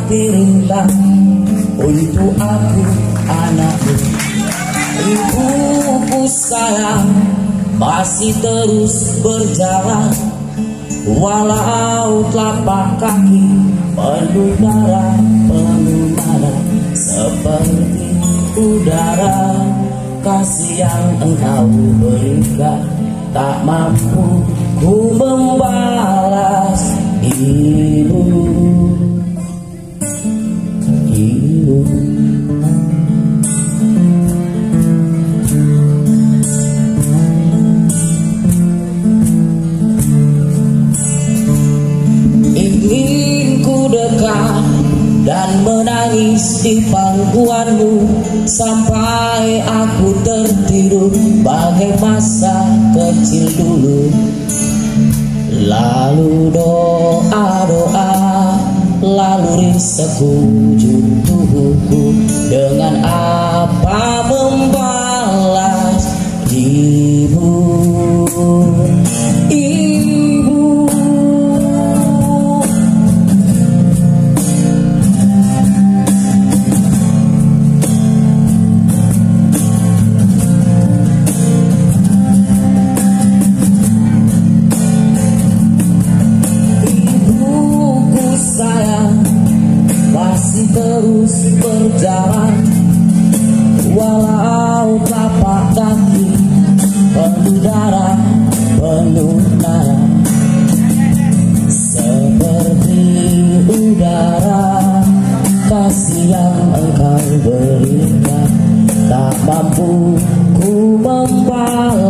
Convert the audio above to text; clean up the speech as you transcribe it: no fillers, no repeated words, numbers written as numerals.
hati rindang untuk aku anakku. Ibuku sayang masih terus berjalan, walau telapak kaki penuh darah, seperti udara. Kasih yang engkau berikan tak mampu ku membalas. Ibu, ibu, ingin ku dekat dan menangis di pangkuanmu sampai aku tertidur bagai masa kecil dulu. Lalu doa-doa, lalu risauku tubuhku, dengan apa membalas. Ibu, ibu, masih terus berjalan, walau telapak kaki penuh darah, penuh darah, seperti udara. Kasih yang engkau berikan tak mampu ku membalas.